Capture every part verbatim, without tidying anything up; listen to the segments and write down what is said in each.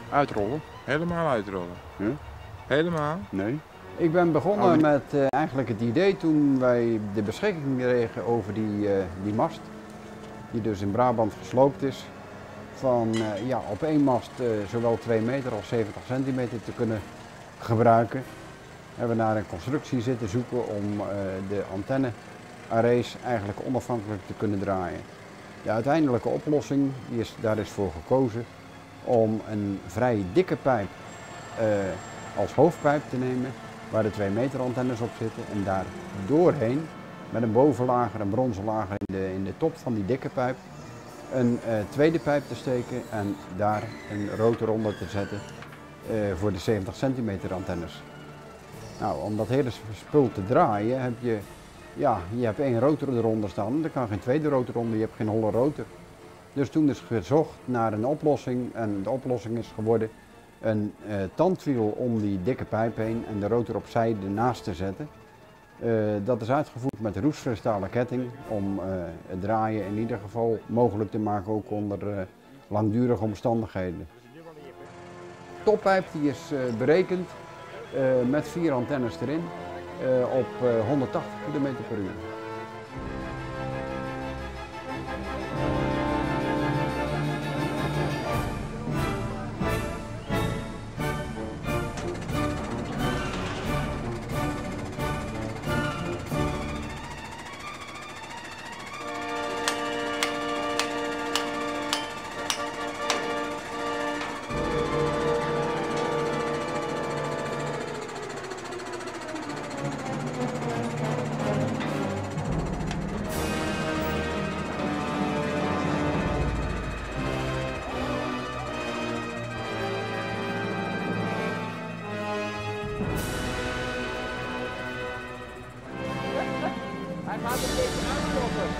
Uitrollen. Helemaal uitrollen. Ja? Helemaal? Nee. Ik ben begonnen Oh, die- met uh, eigenlijk het idee toen wij de beschikking kregen over die, uh, die mast, die dus in Brabant gesloopt is, van uh, ja, op één mast uh, zowel twee meter als zeventig centimeter te kunnen gebruiken. We hebben naar een constructie zitten zoeken om uh, de antenne-arrays eigenlijk onafhankelijk te kunnen draaien. De uiteindelijke oplossing, die is, daar is voor gekozen om een vrij dikke pijp uh, als hoofdpijp te nemen, waar de twee meter antennes op zitten en daar doorheen met een bovenlager, een bronzen lager in de, in de top van die dikke pijp, een uh, tweede pijp te steken en daar een rotor onder te zetten uh, voor de zeventig centimeter antennes. Nou, om dat hele spul te draaien heb je, ja, je hebt één rotor eronder staan, er kan geen tweede rotor onder, je hebt geen holle rotor. Dus toen is gezocht naar een oplossing en de oplossing is geworden een uh, tandwiel om die dikke pijp heen en de rotor opzij ernaast te zetten. Uh, dat is uitgevoerd met roestvrijstalen ketting om uh, het draaien in ieder geval mogelijk te maken, ook onder uh, langdurige omstandigheden. De toppijp die is uh, berekend uh, met vier antennes erin uh, op uh, honderdtachtig kilometer per uur. Hij gaat een beetje uitstoppen.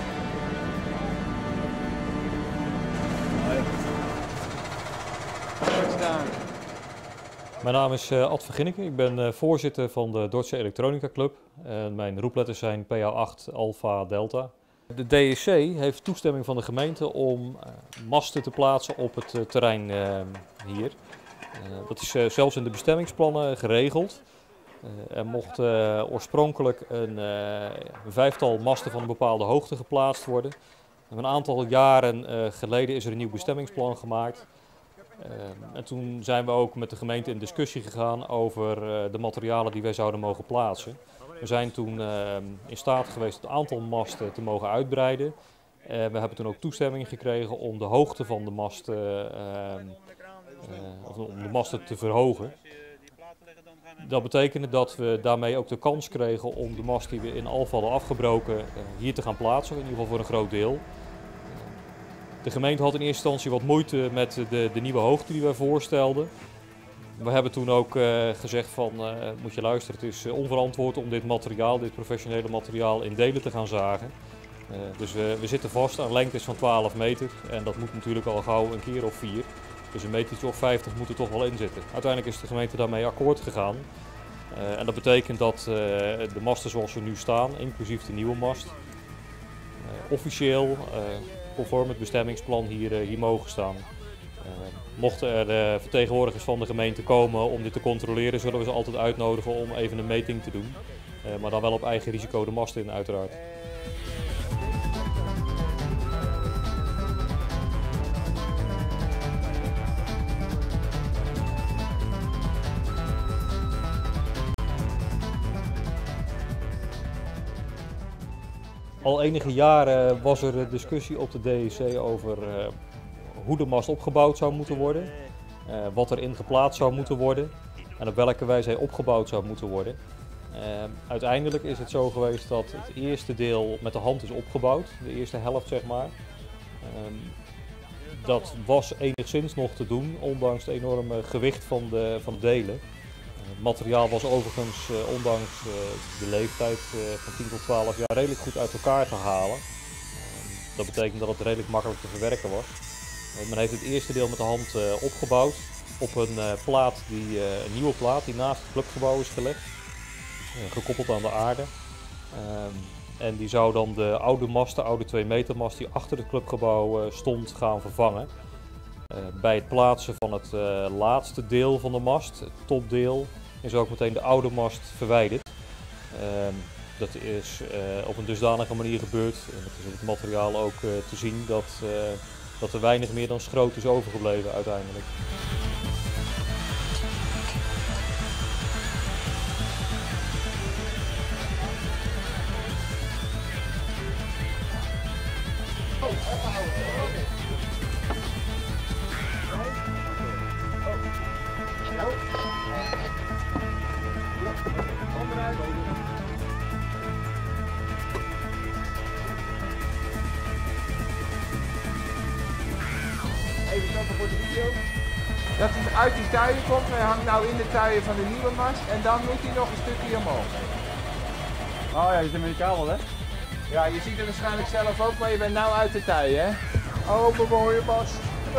Mijn naam is uh, Ad Verginneke, ik ben uh, voorzitter van de Dordtse Elektronica Club. Uh, mijn roepletters zijn P A acht Alpha Delta. De D S C heeft toestemming van de gemeente om uh, masten te plaatsen op het uh, terrein uh, hier. Uh, dat is uh, zelfs in de bestemmingsplannen geregeld. Uh, er mocht uh, oorspronkelijk een, uh, een vijftal masten van een bepaalde hoogte geplaatst worden. Een aantal jaren uh, geleden is er een nieuw bestemmingsplan gemaakt. Uh, en toen zijn we ook met de gemeente in discussie gegaan over uh, de materialen die wij zouden mogen plaatsen. We zijn toen uh, in staat geweest het aantal masten te mogen uitbreiden. Uh, we hebben toen ook toestemming gekregen om de hoogte van de masten, uh, uh, of om de masten te verhogen. Dat betekende dat we daarmee ook de kans kregen om de mast die we in Alphen hadden afgebroken uh, hier te gaan plaatsen, in ieder geval voor een groot deel. De gemeente had in eerste instantie wat moeite met de, de nieuwe hoogte die wij voorstelden. We hebben toen ook uh, gezegd van, uh, moet je luisteren, het is onverantwoord om dit materiaal, dit professionele materiaal in delen te gaan zagen. Uh, dus we, we zitten vast aan lengtes van twaalf meter en dat moet natuurlijk al gauw een keer of vier. Dus een metertje of vijftig moet er toch wel in zitten. Uiteindelijk is de gemeente daarmee akkoord gegaan. Uh, en dat betekent dat uh, de masten zoals ze nu staan, inclusief de nieuwe mast, uh, officieel, uh, conform het bestemmingsplan hier, uh, hier mogen staan. Uh, mochten er uh, vertegenwoordigers van de gemeente komen om dit te controleren, zullen we ze altijd uitnodigen om even een meting te doen. Uh, maar dan wel op eigen risico de mast in uiteraard. Al enige jaren was er discussie op de D S C over uh, hoe de mast opgebouwd zou moeten worden, uh, wat er in geplaatst zou moeten worden en op welke wijze hij opgebouwd zou moeten worden. Uh, uiteindelijk is het zo geweest dat het eerste deel met de hand is opgebouwd, de eerste helft zeg maar. Uh, dat was enigszins nog te doen, ondanks het enorme gewicht van de, van de delen. Het materiaal was overigens, uh, ondanks uh, de leeftijd uh, van tien tot twaalf jaar, redelijk goed uit elkaar te halen. Uh, dat betekent dat het redelijk makkelijk te verwerken was. Uh, men heeft het eerste deel met de hand uh, opgebouwd op een uh, plaat, die, uh, een nieuwe plaat die naast het clubgebouw is gelegd, uh, gekoppeld aan de aarde. Uh, en die zou dan de oude mast, de oude twee meter mast die achter het clubgebouw uh, stond, gaan vervangen. Uh, bij het plaatsen van het uh, laatste deel van de mast, het topdeel, is ook meteen de oude mast verwijderd. Uh, dat is uh, op een dusdanige manier gebeurd, en dat is op het materiaal ook uh, te zien, dat, uh, dat er weinig meer dan schroot is overgebleven uiteindelijk. Even stoppen voor de video. Dat hij uit die tuien komt, hij hangt nou in de tuien van de nieuwe mast en dan moet hij nog een stukje omhoog. Oh ja, je zit met die kabel, hè? Ja, je ziet het waarschijnlijk zelf ook, maar je bent nou uit de tuien, hè? Oh, mijn mooie mast.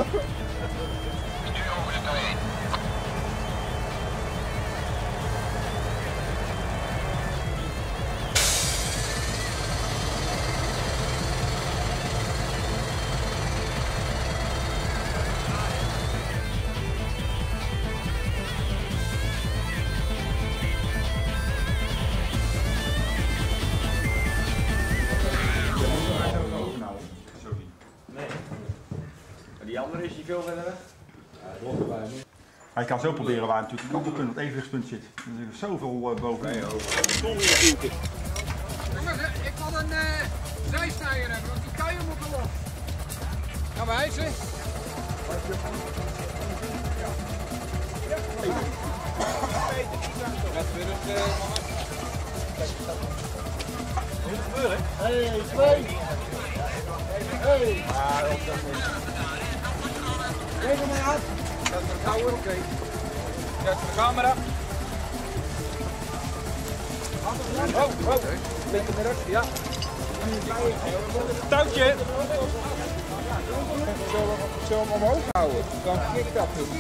Die andere is die veel verder weg? Ja, hij kan zo proberen waar natuurlijk het kantelpunt, het evenwichtspunt zit. Er is zoveel uh, boven. Nee, Jongens, ik wil een uh, zijsnijer hebben, want die kuien moeten los. Gaan we hijsen? Wat weer het uh, Moet het gebeuren? Hey, twee! Hey! Ah, op dat niet. Kijk er maar af! Dat is een gouden, oké. Zet de camera. Oh, oh. Beetje meer rust, ja. Touwtje! Zullen we hem omhoog houden? Dan kikt dat doen.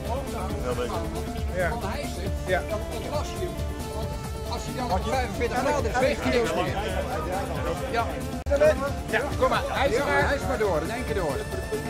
Ja. Ja. Als je dan vijfenveertig graden zweegt hij ook niet. Ja. Ja, kom maar. Hijs maar, hijs maar door. In één keer door.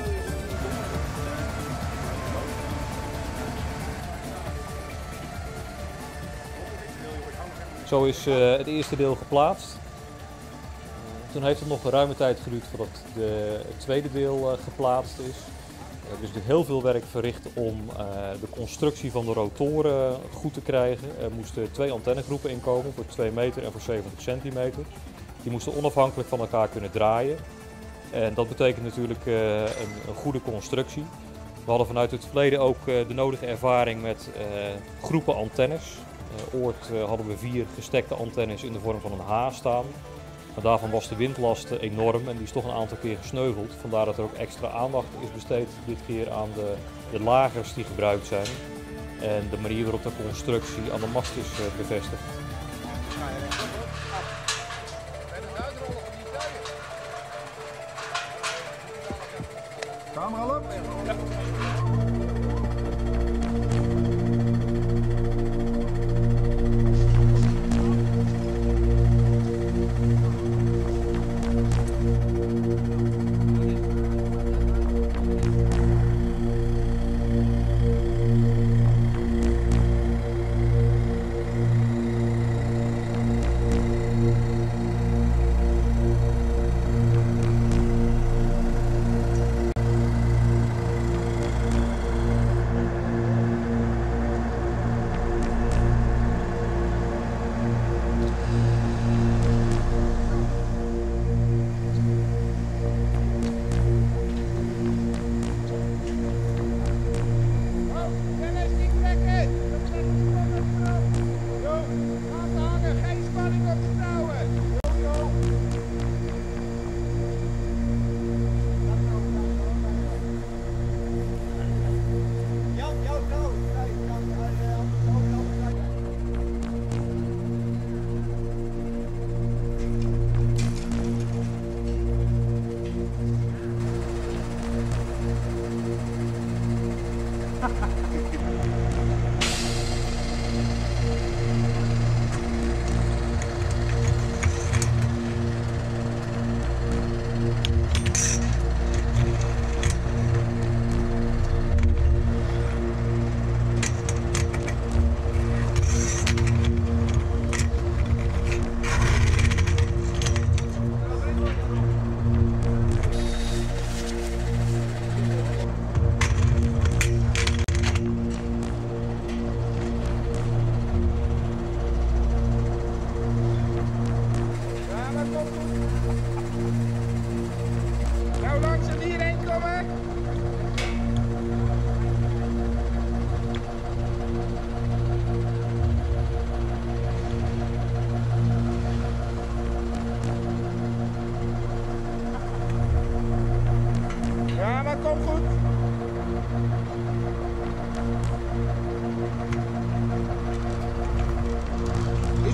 Zo is uh, het eerste deel geplaatst. Toen heeft het nog een ruime tijd geduurd voordat de, het tweede deel uh, geplaatst is. Er is natuurlijk heel veel werk verricht om uh, de constructie van de rotoren goed te krijgen. Er moesten twee antennegroepen inkomen voor twee meter en voor zeventig centimeter. Die moesten onafhankelijk van elkaar kunnen draaien. En dat betekent natuurlijk uh, een, een goede constructie. We hadden vanuit het verleden ook uh, de nodige ervaring met uh, groepen antennes. Uh, ooit uh, hadden we vier gestekte antennes in de vorm van een H staan. Maar daarvan was de windlast enorm en die is toch een aantal keer gesneuveld. Vandaar dat er ook extra aandacht is besteed dit keer aan de, de lagers die gebruikt zijn. En de manier waarop de constructie aan de mast is uh, bevestigd. Camera loopt? Ja.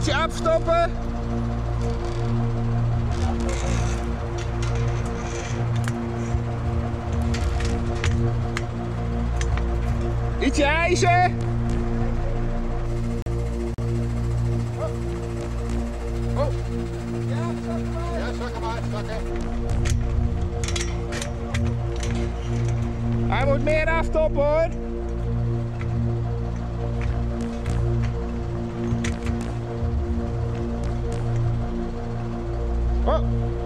Ietsje afstoppen. Ietsje ijzer. Oh. Ja, zak maar. Ja, zak hem uit, zakken. Hij moet meer afstoppen hoor. Oh.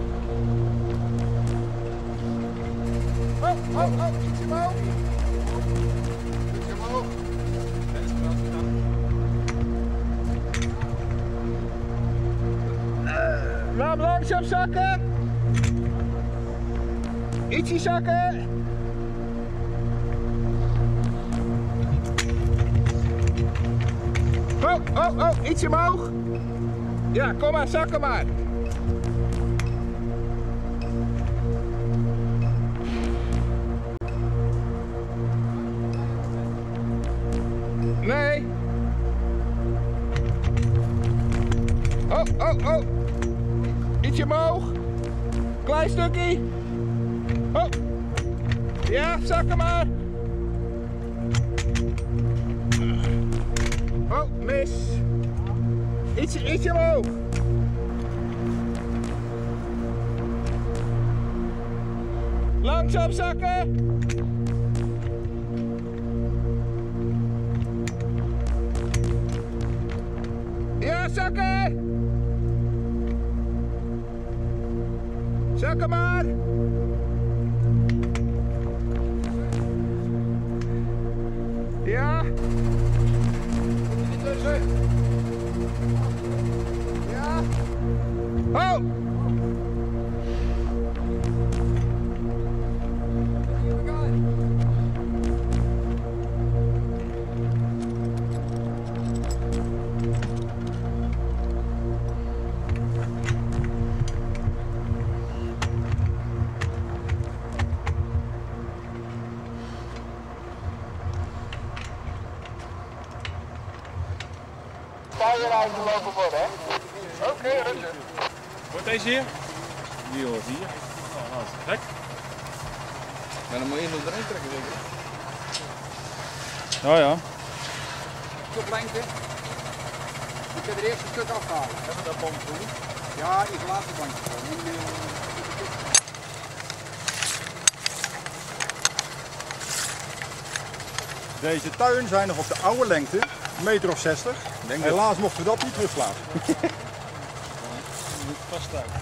Oh, oh, oh, ietsje omhoog. Ietsje omhoog. Uh, laat hem langzaam zakken. Ietsje zakken. Oh, oh, oh, ietsje omhoog. Ja, kom maar, zakken maar. Nee. Oh, oh, oh. Ietsje omhoog. Klein stukje. Oh. Ja, zakken maar. Oh, mis. Ietsje, ietsje omhoog. Langzaam zakken. Ja, zakken. Zakken maar. Ja. Ja. Oh! Stijgerrijden lopen worden, hè? Oké, okay, rustig. Wordt deze hier? Die hoort hier. Oh, dat is gek. Maar dan moet je nog erin trekken, zeker? Ja, ja. Stuk lengte. Ik heb er eerst een stuk afhalen. Hebben we dat band toe? Ja, isolatiebandje. Deze tuin zijn nog op de oude lengte, een meter of zestig. Helaas mochten we dat niet terugslaan. Moet vast uit.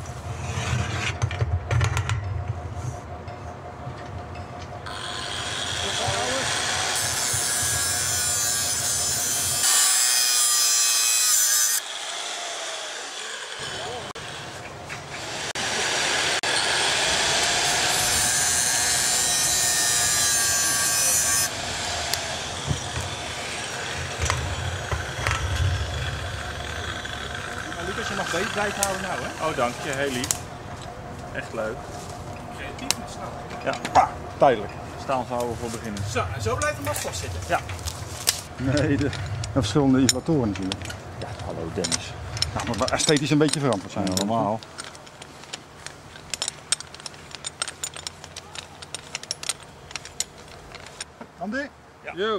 Lucas, je mag deze tijd houden nou, hè? Oh, dank je. Heel lief. Echt leuk. Creatief met snel. Ja, pa, tijdelijk. Staal houden voor beginnen. Zo, en zo blijft de mast vastzitten? Ja. Nee, de, verschillende isolatoren natuurlijk. Ja, hallo Dennis. Ja, maar wel esthetisch een beetje veranderd zijn allemaal. Andy? Ja. Yo.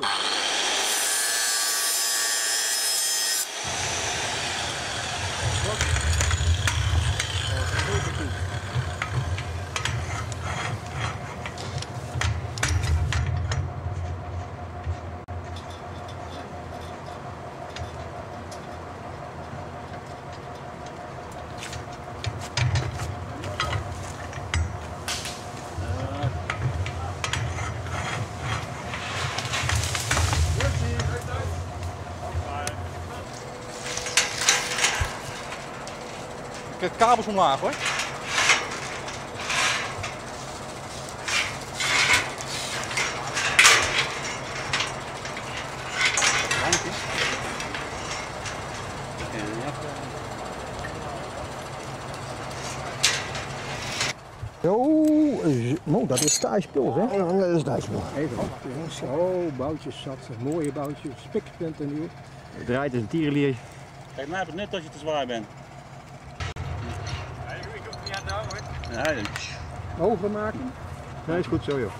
Ik heb kabels omlaag hoor. Oh, no, dat is stijspul, hè? Ja, dat is Duitsland. Even wachten, jongens. Oh, boutjes zat, mooie boutjes, spiksplinter nieuw. Het draait als een tierenlier. Kijk, mij heb het net als je te zwaar bent. Nee, ik hoef niet aan te houden hoor. Ja, ja. Hoger maken? Nee, is goed zo joh.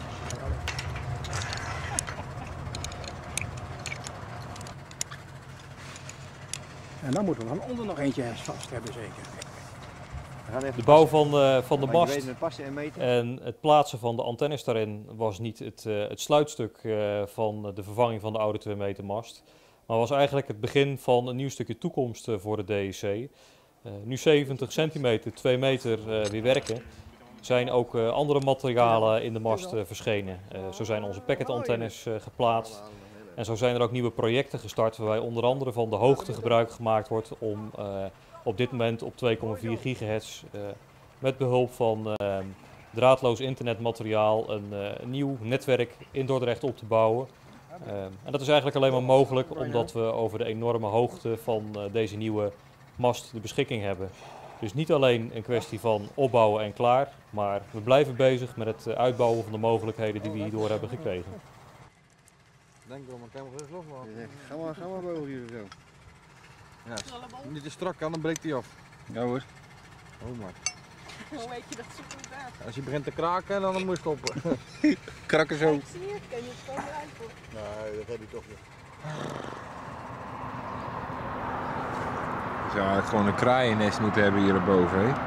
En dan moeten we van onder nog eentje vast hebben zeker. De bouw van, uh, van de mast het passen en meten. en het plaatsen van de antennes daarin was niet het, uh, het sluitstuk uh, van de vervanging van de oude twee meter mast. Maar was eigenlijk het begin van een nieuw stukje toekomst uh, voor de D E C. Uh, nu zeventig centimeter, twee meter uh, weer werken, zijn ook uh, andere materialen in de mast uh, verschenen. Uh, zo zijn onze packetantennes uh, geplaatst. En zo zijn er ook nieuwe projecten gestart waarbij onder andere van de hoogte gebruik gemaakt wordt om uh, op dit moment op twee komma vier gigahertz uh, met behulp van uh, draadloos internetmateriaal een, uh, een nieuw netwerk in Dordrecht op te bouwen. Uh, en dat is eigenlijk alleen maar mogelijk omdat we over de enorme hoogte van uh, deze nieuwe mast de beschikking hebben. Dus niet alleen een kwestie van opbouwen en klaar, maar we blijven bezig met het uitbouwen van de mogelijkheden die we hierdoor hebben gekregen. Denk erom, ik kan hem gerust losmaken. Ga maar, ga maar boven hier zo. Ja, niet te strak kan, dan breekt hij af. Ja hoor. Oh maar. Hoe weet je dat zo goed gaat? Als je begint te kraken, dan moet je stoppen. Krakken zo. Ik zie het, kan je het gewoon blijven. Nee, dat heb je toch niet. Je zou eigenlijk gewoon een kraaiennest moeten hebben hier erboven, hè?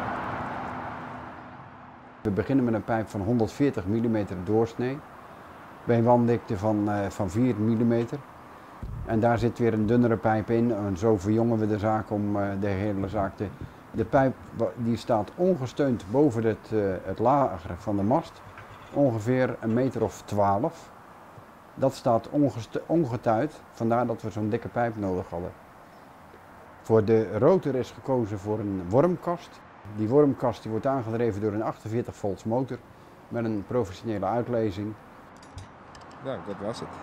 We beginnen met een pijp van honderdveertig millimeter doorsnee. Bij een wanddikte van, uh, van vier millimeter. En daar zit weer een dunnere pijp in. En zo verjongen we de zaak om uh, de hele zaak te... De pijp die staat ongesteund boven het, uh, het lager van de mast. Ongeveer een meter of twaalf. Dat staat ongetuid. Vandaar dat we zo'n dikke pijp nodig hadden. Voor de rotor is gekozen voor een wormkast. Die wormkast die wordt aangedreven door een achtenveertig volts motor. Met een professionele uitlezing. Nou, dat was het.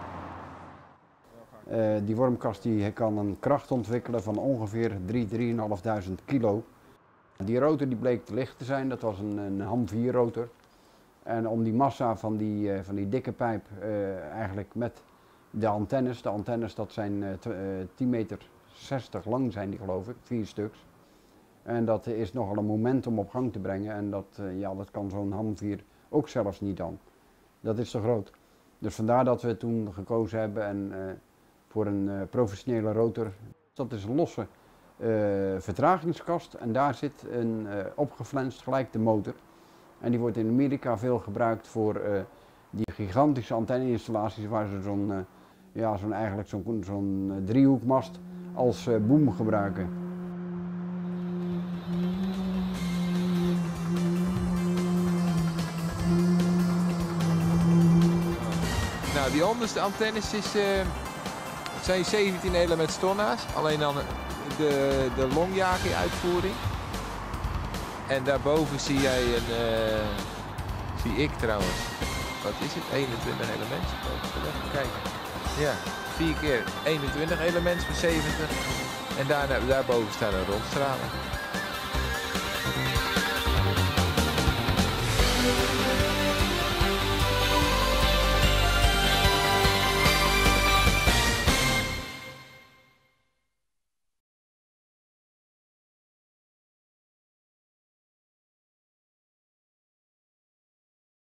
Uh, die wormkast die kan een kracht ontwikkelen van ongeveer drie, drieënhalfduizend kilo. Die rotor die bleek te licht te zijn, dat was een, een ham vier rotor. En om die massa van die, uh, van die dikke pijp uh, eigenlijk met de antennes, de antennes dat zijn uh, tien meter zestig lang zijn die geloof ik, vier stuks. En dat is nogal een moment om op gang te brengen en dat, uh, ja, dat kan zo'n ham vier ook zelfs niet dan. Dat is te groot. Dus vandaar dat we toen gekozen hebben en, uh, voor een uh, professionele rotor. Dat is een losse uh, vertragingskast en daar zit een uh, opgeflenst gelijk de motor. En die wordt in Amerika veel gebruikt voor uh, die gigantische antenneinstallaties waar ze zo'n uh, ja, zo'n eigenlijk zo'n zo'n driehoekmast als uh, boom gebruiken. Nou, die onderste antennes is, uh, het zijn zeventien element stonna's, alleen dan de, de longjagi uitvoering. En daarboven zie jij een, uh, zie ik trouwens, wat is het, eenentwintig elementen. Even kijken. Ja, vier keer eenentwintig elementen voor zeventig. En daarna, daarboven staan er rondstralen.